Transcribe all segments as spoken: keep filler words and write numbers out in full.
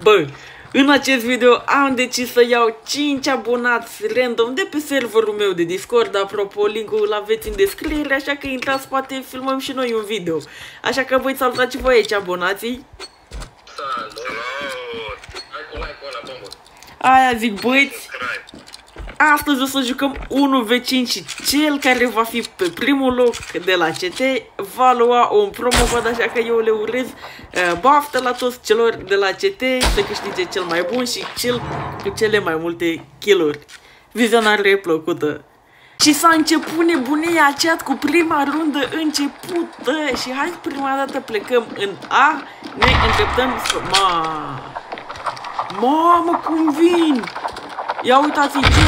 Bă, în acest video am decis să iau cinci abonați random de pe serverul meu de Discord. Apropo, linkul îl aveți în descriere, așa că intrați, poate filmăm și noi un video. Așa că voi salutați și voi aici abonații. Salut! Hai cu like-ul ăla, bombă. Aia zic, băieți, astăzi o să jucăm unu v cinci și cel care va fi pe primul loc de la C T va lua un promovăd, așa că eu le urez uh, baftă la toți celor de la C T să câștige cel mai bun și cel cu cele mai multe kill-uri. Vizionare plăcută! Și s-a început nebunia chat cu prima rundă începută și hai prima dată plecăm în A, ne îndreptăm să... Ma... Mamă, cum vin! Ia uitați-i ce!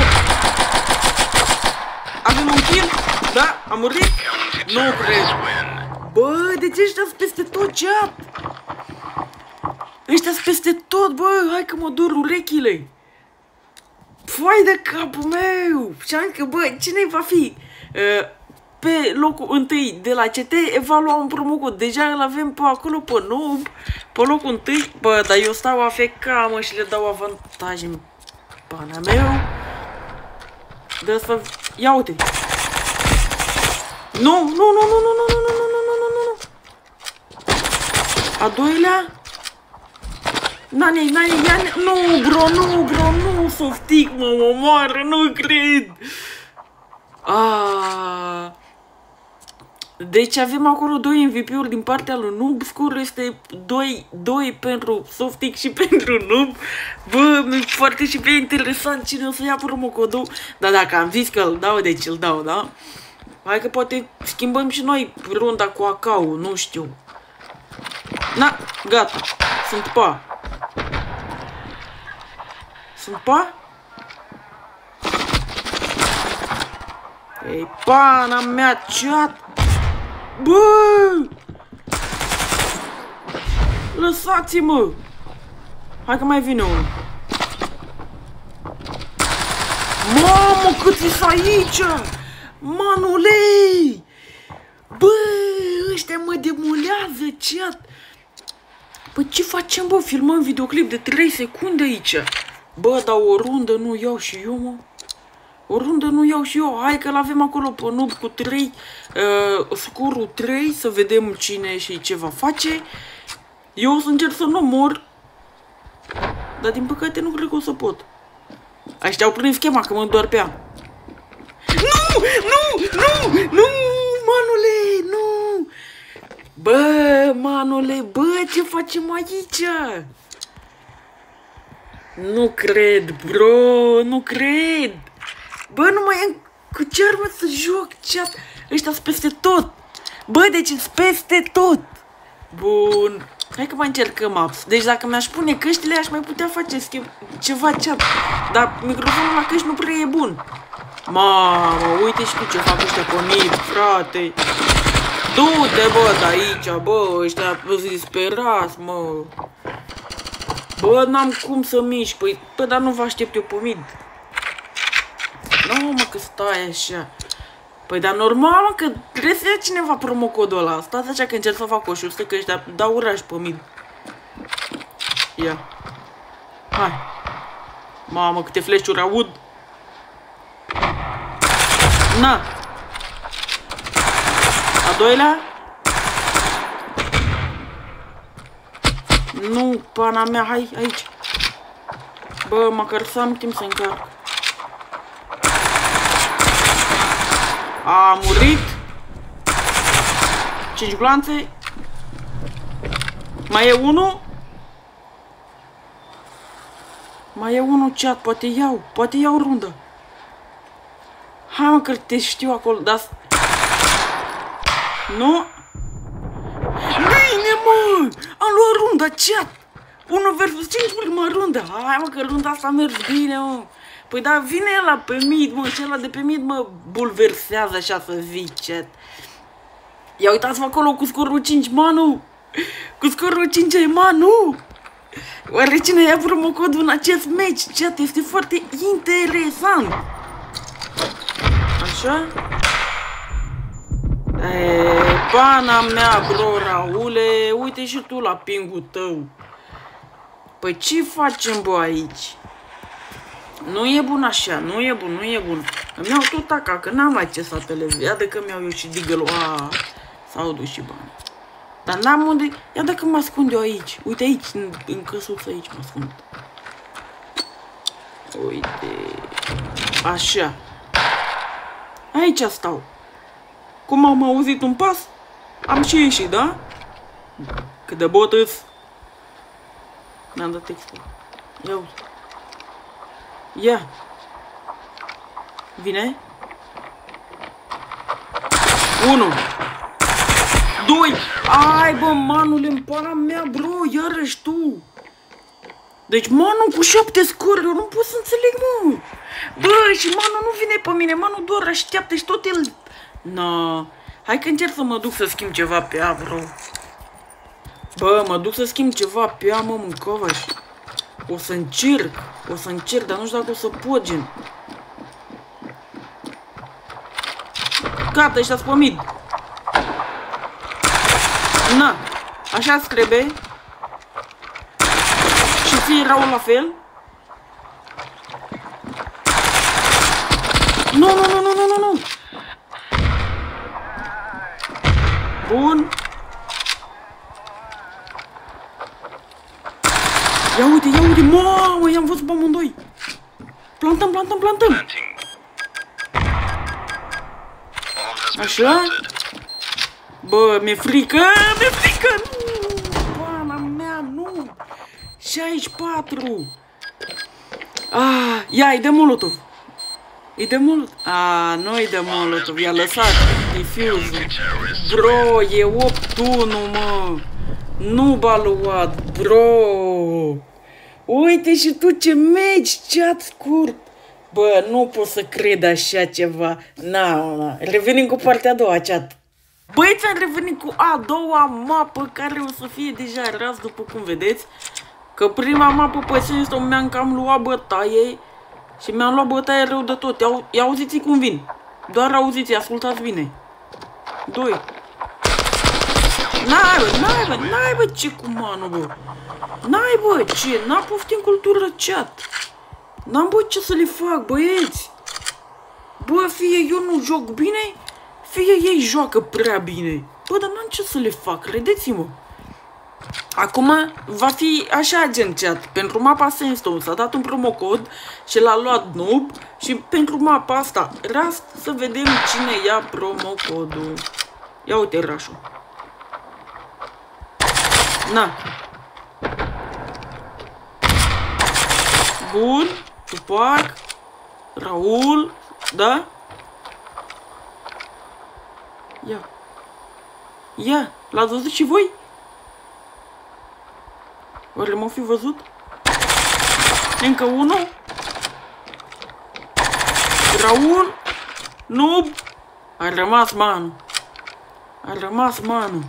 Avem un kill? Da? Am murit? Nu cred! Bă, de ce ăștia-s peste tot, chat? Ăștia-s peste tot, bă! Hai că mă dur urechile! Foai de capul meu! Și am zis că, bă, cine va fi uh, pe locul întâi de la C T va lua un promocod. Deja îl avem pe acolo, pe noob, pe locul întâi. Bă, dar eu stau A F K, mă, și le dau avantaj în pana meu. Dă să... Ia uite! Nu, nu, nu, nu, nu, nu, nu, nu, nu, nu, nu, nu. A doilea? Nani, nani, nani, nu, bro, nu, bro, nu, softic, mă, mă omoară, nu cred. Aaaa. Deci avem acolo doi M V P-uri din partea lui Noob. Scorul este doi doi pentru Softic și pentru Noob. Bă, mi-e foarte și pe interesant cine o să ia promocodul. Dar dacă am zis că îl dau, deci îl dau, da? Hai că poate schimbăm și noi runda cu A K-ul, nu știu. Na, gata, sunt pa. Sunt pa? Ei, pana mea, chat! Bă! Lăsați-mă! Hai că mai vine unul. Mamă, cât-i aici! Manule! Bă, ăștia mă demolează, chat! Păi ce facem, bă? Filmăm videoclip de trei secunde aici. Bă, dar o rundă nu iau și eu, mă. O rundă nu iau și eu. Hai că l-avem acolo pe noob cu trei. Uh, scorul trei. Să vedem cine și ce va face. Eu o să încerc să nu mor. Dar din păcate nu cred că o să pot. Aștia au prins schema că mă doar pe ea. Nu! Nu! Nu! Nu! Manule! Nu! Bă, manule! Bă, ce facem aici? Nu cred, bro! Nu cred! Bă, nu mai am cu ce armă să joc, chat. Ăștia sunt peste tot. Bă, deci sunt peste tot. Bun. Hai că mai încercăm apps. Deci dacă mi-aș pune căștile, aș mai putea face schimb ceva, chat. Dar microfonul la căști nu prea e bun. Mamă, uite și tu ce fac ăștia pe mid, frate. Du-te, bă, de aici, bă, ăștia disperați, mă. Bă, n-am cum să mișc. Păi, bă, dar nu vă aștept eu pe mid. Nu, mă, că stai așa. Păi, dar normal, mă, că trebuie să ia cineva promocodul ăla. Stați așa că încerc să fac o șustă, că ăștia dau uraș pe mid. Ia. Hai. Mamă, câte flash-uri aud. Na. A doilea? Nu, pana mea, hai, aici. Bă, măcar să am timp să încarc. A murit. cinci glanțe. Mai e unul? Mai e unul, chat, poate iau, poate iau rundă. Hai, mă, că te știu acolo, dar... Nu? Bine, mă! Am luat runda, chat! unu versus cinci prima rundă. Hai, mă, că runda asta a mers bine, mă. Păi da, vine ăla pe mid, mă, și ăla de pe mid mă bulversează, așa să zic, chat. Ia uitați-vă acolo cu scorul cinci, manu! Cu scorul cinci e manu! Oare cine ia promocodul în acest match, chat? Este foarte interesant! Așa? E, pana mea, bro, Raule, uite și tu la pingul tău. Păi ce facem, bă, aici? Nu e bun așa, nu e bun, nu e bun. Îmi iau tot aca, că n-am acces la televizor. Ia de că mi-au eu și digălul. Aaa, s-au dus și bani. Dar n-am unde... Ia dacă mă ascund eu aici. Uite aici, în, în căsuță aici mă ascund. Uite. Așa. Aici stau. Cum am auzit un pas, am și ieșit, da? Cât de botăs. N-am dat textul. Ia uite. Ia. Vine. Unu. Doi. Ai, bă, manule, în pana mea, bro, iarăși tu. Deci, Manu cu șapte scoruri, eu nu pot să înțeleg, mă. Bă, și Manu nu vine pe mine, Manu doar așteaptă și tot el... Na. Hai că încerc să mă duc să schimb ceva pe ea, bro. Bă, mă duc să schimb ceva pe ea, mă, mâncăvaș. O să încerc, o să încerc, dar nu știu dacă o să pot, gen. Gata, ăștia-s pe mid. Na, așa-ți trebuie. Și ție erau la fel. Nu, nu, nu, nu, nu, nu, nu. Bun. Ia uite, ia uite, mamă, i-am văzut pe amândoi. Plantăm, plantăm, plantăm. Așa? Bă, mi-e frică, mi-e frică, nu, pana mea, nu. șaizeci și patru. Ah, ia, e de molotov. E de molotov. Ah, nu e de molotov, i-a lăsat diffuzul. Bro, e opt unu, mă. Nu b-a luat, bro. Uite și tu ce meci, chat scurt. Bă, nu pot să cred așa ceva. Na, na. Revenim cu partea a doua, chat. Băieți, am revenit cu a doua mapă, care o să fie deja ras, după cum vedeți. Că prima mapă pe Sandstorm mi-am cam luat bătaie. Și mi-am luat bătaie rău de tot. Ia, ia auziți cum vin. Doar auziți, ascultați bine. Doi. N-ai, bă, n-ai, bă, n-ai, bă, ce cu Manu, bă. N-ai, bă, ce? N-a poftim cultură, chat. N-am, bă, ce să le fac, băieți. Bă, fie eu nu joc bine, fie ei joacă prea bine. Bă, dar n-am ce să le fac, credeți-mă. Acum va fi așa, gen, chat. Pentru mapa Sandstorm s-a dat un promocod și l-a luat noob. Și pentru mapa asta, rast, să vedem cine ia promocodul. Ia uite rașul. Na. Bun. Tupac. Raul. Da? Ia. Ia. L-ați văzut și voi? Oare m-au fi văzut? Încă unul. Raul. Noob. A rămas Manu. A rămas Manu.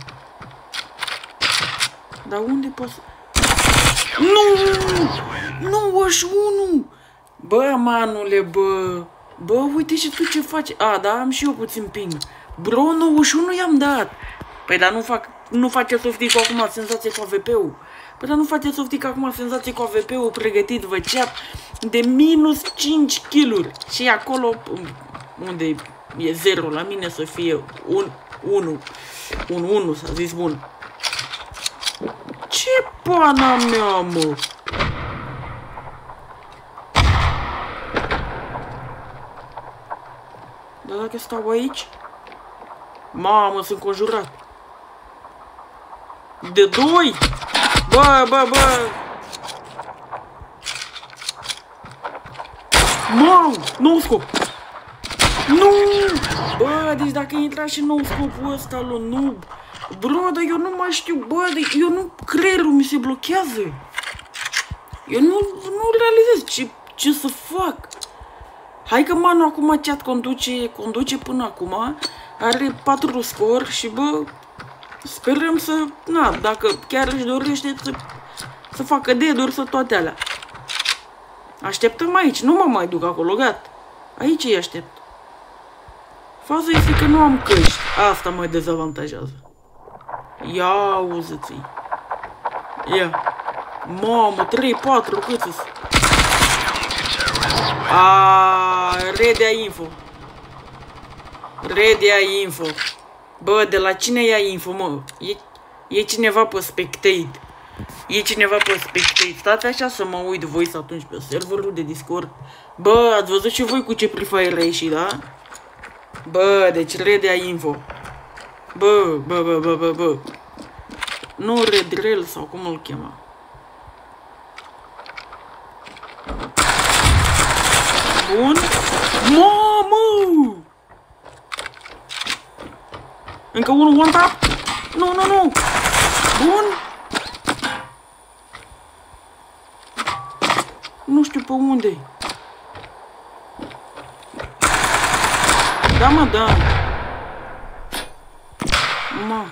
Dar unde poți... Nu! Nu, așa unu! Bă, Manule, bă! Bă, uite și tu ce faci. A, da, am și eu puțin ping. Bro, nouăzeci și unu i-am dat. Păi, dar nu fac... Nu face softic acum senzație cu A V P-ul. Păi, dar nu face softic acum senzație cu A V P-ul pregătit, vă chat, de minus cinci kill-uri. Și acolo, unde e zero la mine, să fie un unu. Un unu, s-a zis bun. Ce pana mea, mă? Dar dacă stau aici? Mamă, sunt conjurat. De doi? Bă, bă, bă! Mamă, nou scop! Nu! Bă, deci dacă intra și nou scopul ăsta lui noob. Bro, dar eu nu mai știu, bă, eu nu, creierul mi se blochează. Eu nu, nu realizez ce, ce să fac. Hai că Manu acum chat conduce, conduce până acum. Are patru scor și, bă, sperăm să, na, dacă chiar își dorește să, să facă dead-uri, să toate alea. Așteptăm aici, nu mă mai duc acolo, gata. Aici îi aștept. Faza este că nu am căști. Asta mă dezavantajează. Ia auziți-i. Ia. Mamă, trei, patru, cât-s? Aaaa, Redia info. Redia info. Bă, de la cine ia info, mă? E, e cineva pe Spectate. E cineva pe Spectate. Stați așa să mă uit voice atunci pe serverul de Discord. Bă, ați văzut și voi cu ce Free Fire a ieșit, da? Bă, deci Redia info. Bă, bă, bă, bă, bă, bă. Nu Redrel sau cum îl chema. Bun. Mamă! Încă unul one tap? Nu, nu, nu. Bun. Nu știu pe unde. Da, mă, da. Ma.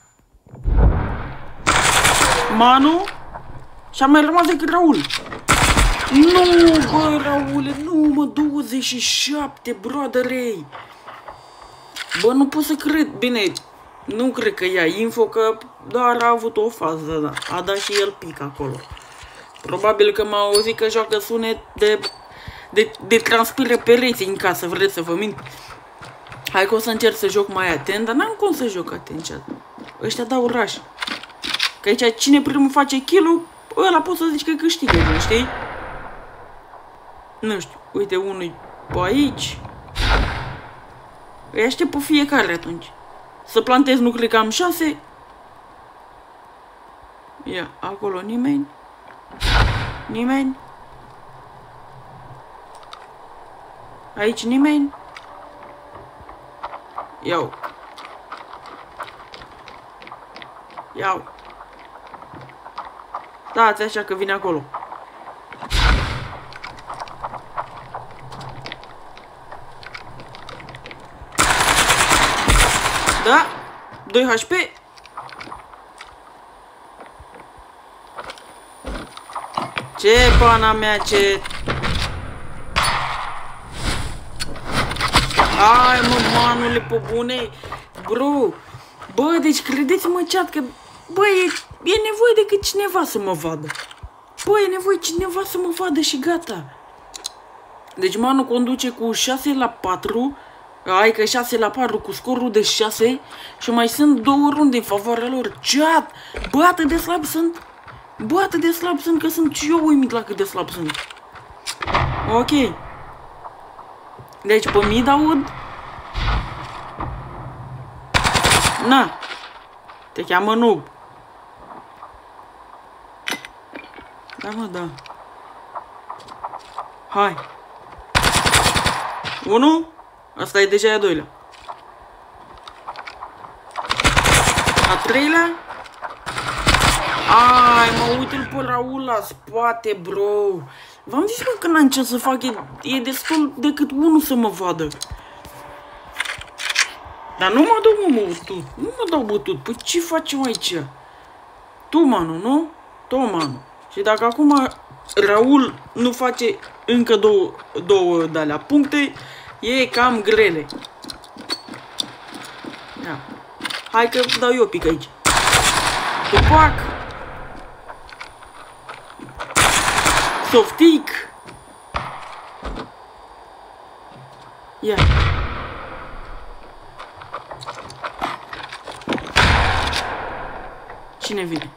Manu? Și-a mai rămas decât Raul. Nu, bă, Raule, nu, mă, douăzeci și șapte, brother-ei. Bă, nu pot să cred. Bine, nu cred că ia info, că doar a avut o fază, da. A dat și el pic acolo. Probabil că m-a auzit că joacă sunet de, de, de transpiră pereții în casă, vreți să vă mint? Hai că o să încerc să joc mai atent, dar n-am cum să joc atent, chat. Ăștia dau rush. Că aici cine primul face kill-ul, ăla poți să zici că câștigă, știi? Nu știu, uite, unul pe aici. Îi aștept pe fiecare atunci. Să plantez, nu cred că am șase. Ia, acolo nimeni. Nimeni. Aici nimeni. Iau. Iau. Stați așa că vine acolo. Da? doi H P. Ce pana mea, ce... Hai, mă, manule, pe bune. Bro. Bă, deci credeți-mă, chat, că... Bă, e, e nevoie decât cineva să mă vadă. Bă, e nevoie cineva să mă vadă și gata. Deci Manu conduce cu șase la patru. Hai că șase la patru cu scorul de șase. Și mai sunt două runde în favoarea lor. Chat! Bă, atât de slab sunt. Bă, atât de slab sunt că sunt și eu uimit la cât de slab sunt. Ok. Deci pe mid aud. Na. Te cheamă noob. Da, mă, da. Hai. Unu. Asta e deja a doilea. A treilea. Ai, mă, uite-l pe Raul la spate, bro. V-am zis, mă, că n-am ce să fac. E, e destul decât unul să mă vadă. Dar nu mă dau, mă, bătut. Nu mă dau bătut. Păi ce facem aici? Tu, Manu, nu? Tu, Manu. Și dacă acum Raul nu face încă două, două de-alea puncte, e cam grele. Ia. Hai că dau eu pic aici. Tupac. Softic. Ia. Cine vine?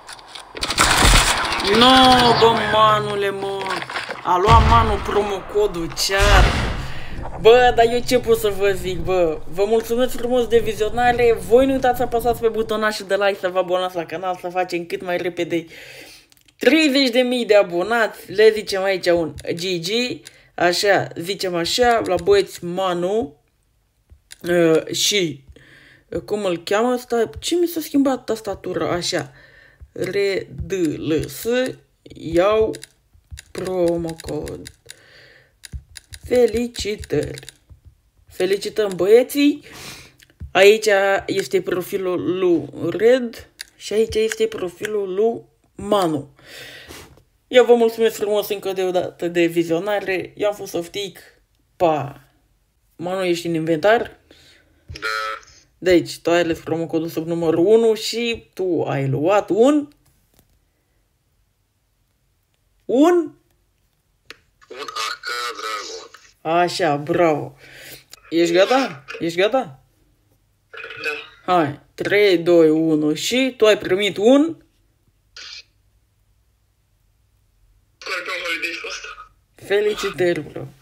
No, bă, Manule, mă. A luat Manu promocodul, cear. Bă, dar eu ce pot să vă zic, bă? Vă mulțumesc frumos de vizionare. Voi nu uitați să apăsați pe butonașul de like, să vă abonați la canal, să facem cât mai repede treizeci de mii de abonați. Le zicem aici un G G. Așa, zicem așa, la băieți Manu. Uh, și, cum îl cheamă ăsta? Ce mi s-a schimbat tastatura? Așa. R D L S. Iau promocod. Felicitări! Felicităm băieții! Aici este profilul lui Red și aici este profilul lui Manu. Eu vă mulțumesc frumos încă de o dată de vizionare. Eu am fost Softic. Pa! Manu, ești în inventar? Da. Deci, tu ai ales promocodul sub numărul unu și tu ai luat un... Un? Un A ca dragon. Așa, bravo. Ești gata? Ești gata? Da. Hai, trei, doi, unu și tu ai primit un... Mergem holiday-ul ăsta. Felicitări, bro.